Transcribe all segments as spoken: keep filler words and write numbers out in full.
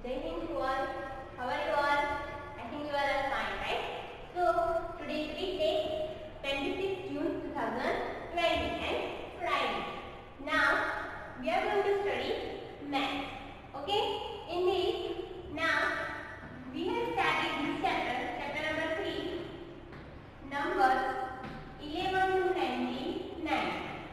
Jai Hind to all. How are you all? I think you are all fine, right? So today is weekday, twenty-sixth June two thousand twenty and Friday. Now we are going to study math. Okay? In this, now we have started this chapter, chapter number three, numbers eleven to ninety-nine.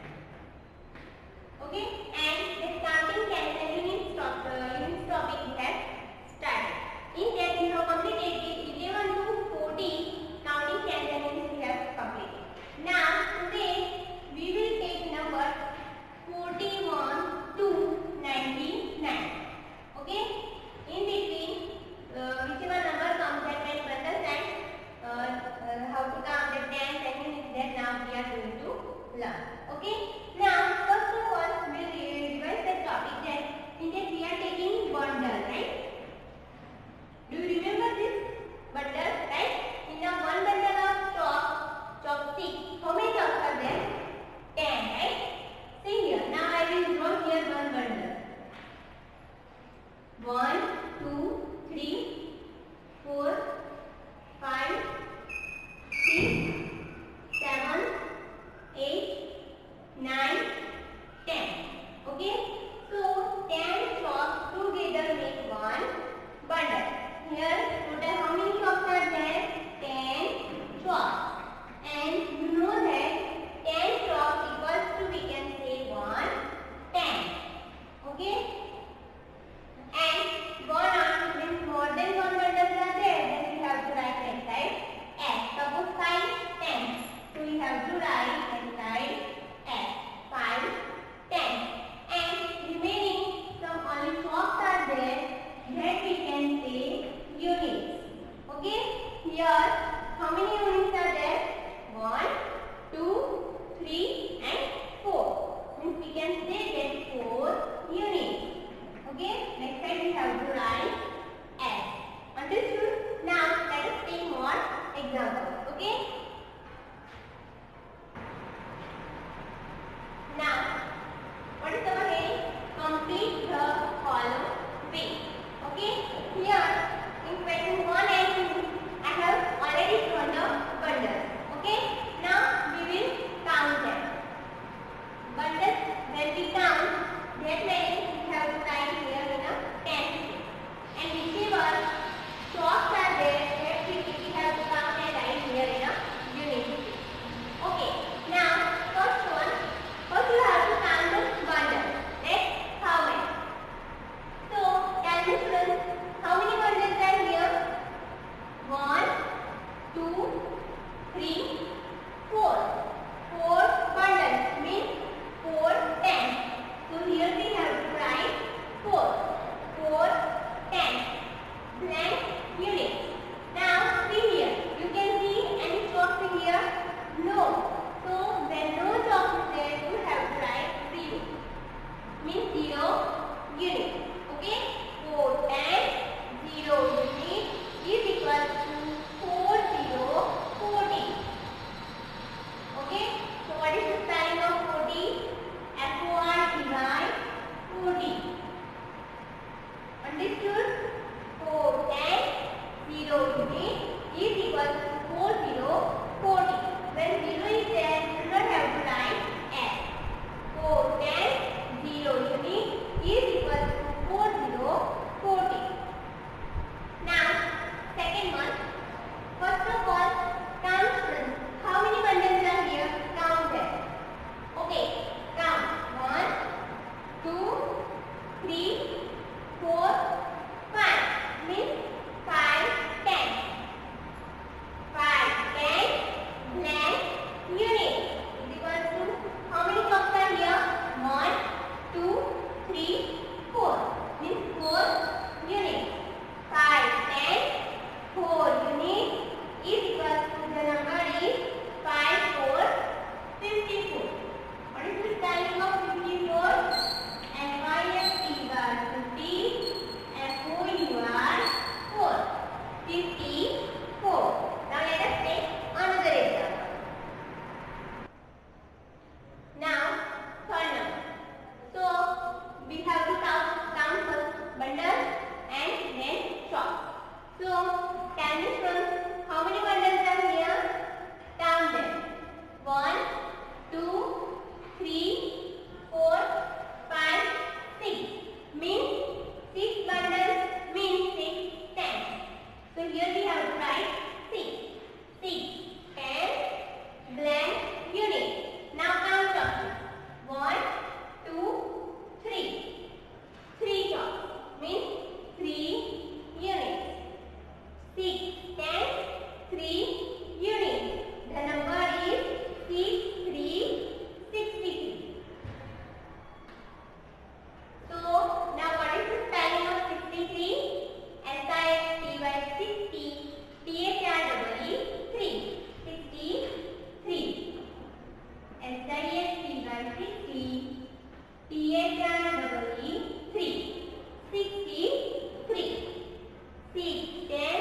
Okay? And the counting calendar unit stop, uh, unit topic we have started. In that we have completed the eleven to forty counting calendar units we have completed. Now today we will take number forty-one to ninety-nine. Okay? In between, uh, whichever number comes that can understand uh, uh, how to count the tens and units that now we are going to learn. Okay? Now first of all we will revise the topic that in that we are taking bundle, right? Do you remember this bundle, right? In a one bundle of chalk, chopstick, how many chalks are there? ten, right? See here. Now I will draw here one bundle. One, two, three, four, five, six, seven, eight, nine, ten. Okay? So ten chalks together make one bundle. Here total how many chalks are there? ten chalks. And you know that ten chalks equals to, we can say, one ten. Okay? And one on means more than one bundles are there, then we have to write right side S. Suppose five, ten. So we have to write right side S. five, ten. And remaining some only chalks are there, that we can say units. Okay? Here how many units are there? one, two, three and four. Means we can say that four units. Okay? Next time we have to write S. Understood? Now let us take more examples. Okay? Now, what is our heading? Complete the column B. Okay? Here in question one and two, I have already drawn the bundles. Okay? Now we will count them. Bundles, when we count, that many we have to write here in a ten. And whichever chalks are there, that we have to count and write here in a unit. Okay? Now, first one, first you have to count the bundles. That's how many? So, tell me students, how many bundles are here? one, two, three, four. four bundles means four tens. So, here we have to write four. four tens. Blank units. Now, see here. You can see any chalks in here? No. So, when no chalks is there, you have to write zero. Means zero units. Okay? four tens, zero units is equal to four zero forty. Okay? So, what is the spelling of forty? F O R T Y forty. Understood? four tens, zero units is equal to four zero forty. When zero is there, you do not have to write S. four tens, zero units is equal to four zero forty. Now, second one. First of all, count students. How many bundles are here? Count them. Okay, count. one, two, three, four, five. Means five tens. five tens blank units is equal to how many chalks are here? one, two, three, four. Means four units. five tens, four units is equal to, the number is five, four, fifty-four. What is the spelling of fifty-four? F I F T Y fifty, F O U R four. fifty-four. Now let us take another example. Now, third number. So, we have to count, count first bundles and ten